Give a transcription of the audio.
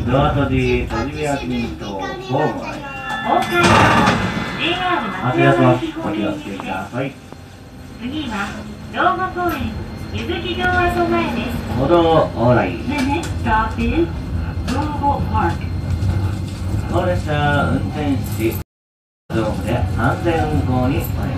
ドア閉じ火開きにとホームはい。ありがとうございます。お気をつけください。 次は道後公園ゆずき場阿蘇前です。 歩道往来。 The next stop is 道後 Park。 当列車運転士道路で安全運行にお願いします。